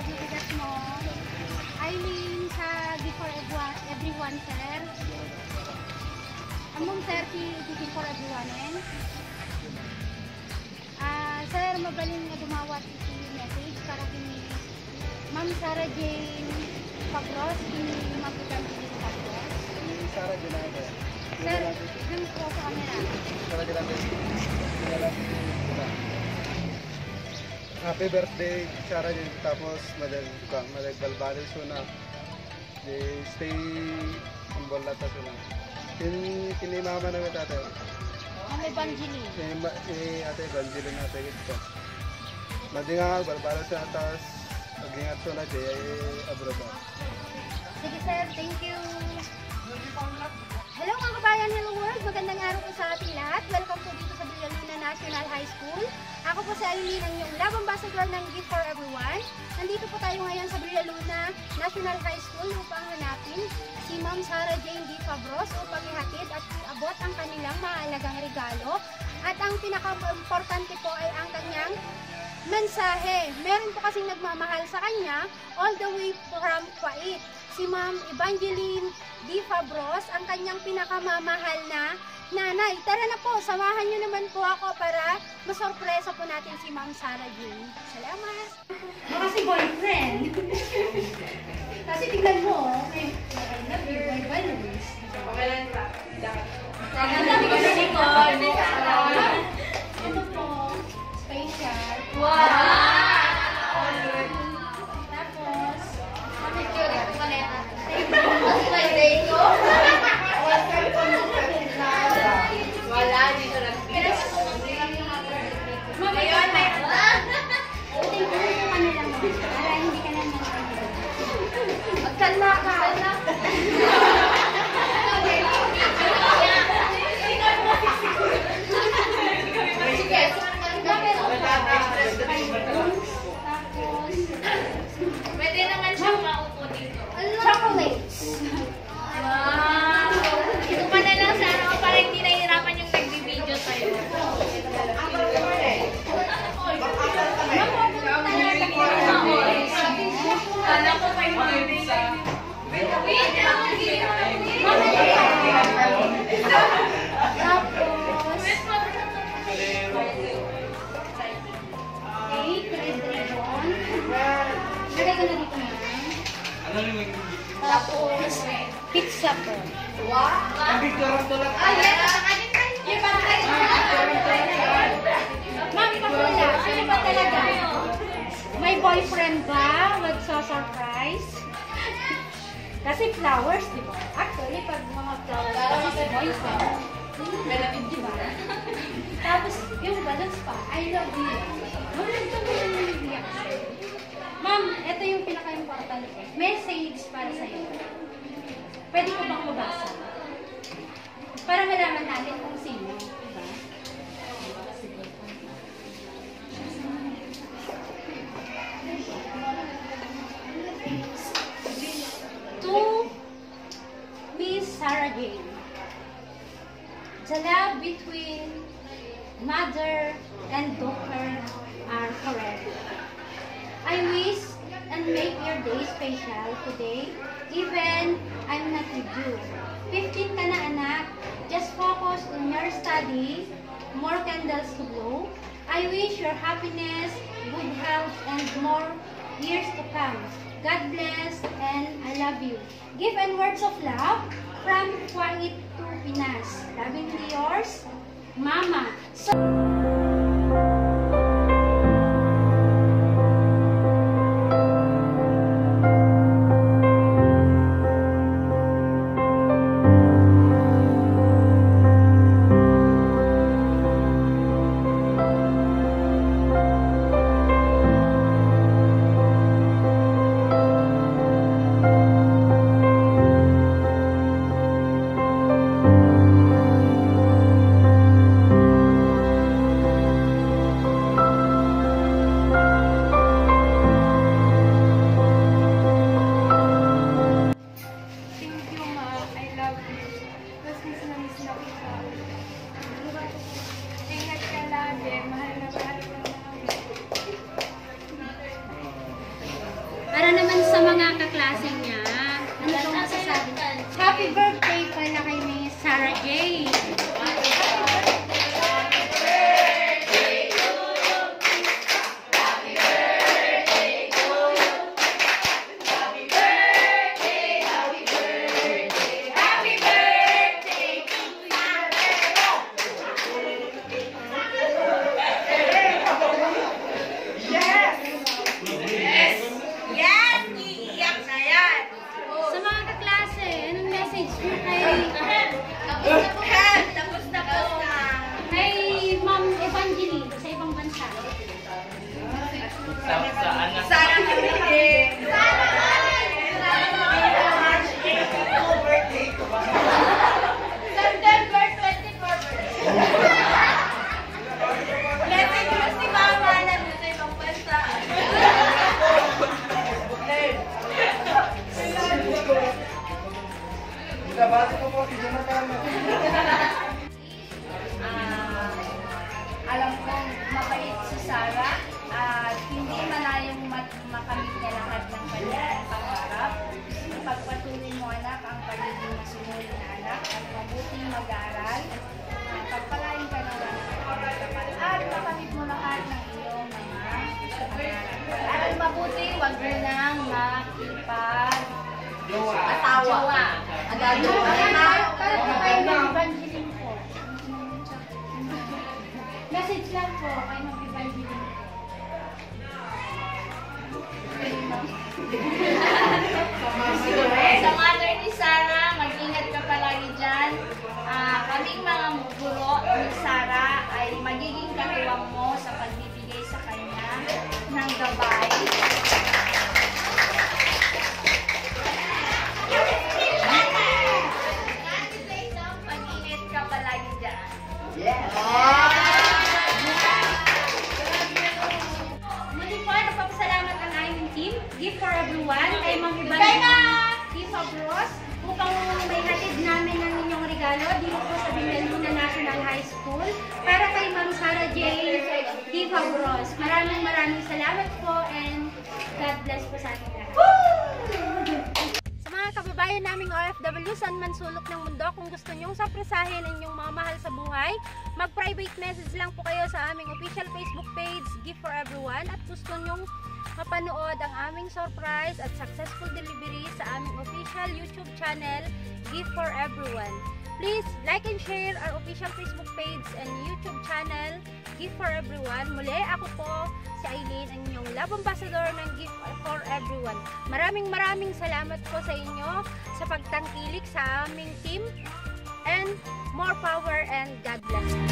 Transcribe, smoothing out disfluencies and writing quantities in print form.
bigas mo. I mean, sa Gift for Everyone, sir. Among sir, Gift for Everyone, sir, mabalin nga dumawat iti message para kini Ma'am Sarah Jane Pagros, kini Ma'am Evangeline Pagros. Sarah Jane ito. Sir, nang po sa camera. Sarah Jane ito. Happy birthday, Sarah Jane. Tapos, madagbalbalil suna. Stay humble na tayo na. Kini mama namin tatay. Ma'am Evangeline. Ate Evangeline natin ito. Madinga, balbalil sa atas. Mag-ingat so na Jay ay abroad. Sige sir, thank you. Hello mga kabayan, hello world. Magandang araw po sa ating lahat. Welcome po dito sa Villaluna National High School. Ako po si Aileen, ang iyong love ambassador ng Gift for Everyone. Nandito po tayo ngayon sa Villaluna National High School upang hanapin si Ma'am Sarah Jane D. Pagros upang ihatid at iabot ang kanilang mahalagang regalo. At ang pinaka-importante po ay ang kanyang mensahe. Meron po kasing nagmamahal sa kanya all the way from Kuwait. Si Ma'am Evangeline D. Pagros, ang kanyang pinakamamahal na nanay. Tara na po, samahan nyo naman po ako para masorpresa po natin si Ma'am Sarah Jane. Salamat! Baka si boyfriend. Kasi tignan mo, may balloons. Okay lang ba? Ito po, special. Wow! Tapos, Wala, dito lang. Ngayon, may para hindi ka naman magkala ka. Pwede naman siyang maupo dito. chocolates. Wow! Ito pa na lang sana ako para hindi nahihirapan yung nag-video sa'yo. Kala ko may mga Tapos, pizza po. wow! Ay, yan! Ma'am, pakula. Sino ba talaga? May boyfriend ba? What's so surprise? Kasi flowers, di ba? Actually, pag mga flowers, kasi si boyfriend. Di ba? Tapos, yung balance pa, I love you. Maganda mo yung reaction. Ma'am, ito yung pinaka-important. Message para sa'yo. Pwede ko bang mabasa? Para malaman natin kung sino. Diba? To Miss Sarah Jane. The love between mother and daughter are forever. I wish and make your day special today, even I'm not with you. 15 ka na anak, just focus on your study, more candles to blow. I wish your happiness, good health, and more years to come. God bless and I love you. Give and words of love from Kuwait to Pinas. Lovingly yours, Mama. kaklase niya. Ano daw masasabi? Happy birthday pala kay Miss Sarah J. Sa mga kaklase, anong message niyo kay Ma'am Evangeline sa ibang bansa? September 24. Message mo si Mama na sa ibang bansa. Nabati ko po, hindi na kami. Alam kong mabait si Sarah at hindi malayang makamit niya lahat ng kanyang pangarap. Pagpatuloy mo anak ang pagiging masunod na anak at mabuting mag-aaral. Pagpalain ka ng at makamit mo lahat ng iyong mga pangarap. At mabuti, wag mo nang makipag asawa. Para po kay Ma'am Evangeline po. Message lang po kay Ma'am Evangeline. Sa mother ni Sarah, mag-ingat ka palagi dyan. Kaming mga guro ni Sarah ay magiging katuwang mo sa pagbibigay sa kanya ng gabay. Mag-ingat ka palagi dyan. Muli po, nagpapasalamat ang aming team, Gift for Everyone, kay Ma'am Evangeline, Gift of Rose, upang may hatid namin ng inyong regalo dito po sa Villaluna National High School para kay Ma'am Sarah J. Gift of Rose. Maraming salamat po and God bless po sa ating lahat. Sa mga kababayan naming OFW, saan man sulok ng mundo, kung gusto nyong sapresahin ang inyong mga mahal sa buhay, mag-private message lang po kayo sa aming official Facebook page, Gift for Everyone, at gusto nyong mapanood ang aming surprise at successful delivery sa aming official YouTube channel, Gift for Everyone. Please like and share our official Facebook page and YouTube channel, Gift for Everyone. Muli, ako po si Aileen, ang inyong love ambassador ng Gift for Everyone. Maraming salamat po sa inyo sa pagtangkilik sa aming team, and more power and God bless.